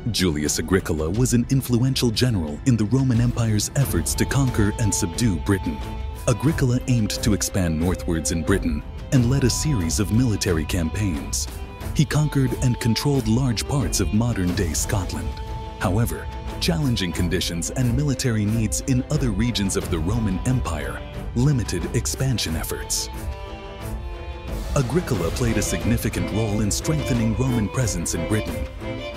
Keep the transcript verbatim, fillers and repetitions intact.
Julius Agricola was an influential general in the Roman Empire's efforts to conquer and subdue Britain. Agricola aimed to expand northwards in Britain and led a series of military campaigns. He conquered and controlled large parts of modern-day Scotland. However, challenging conditions and military needs in other regions of the Roman Empire limited expansion efforts. Agricola played a significant role in strengthening Roman presence in Britain.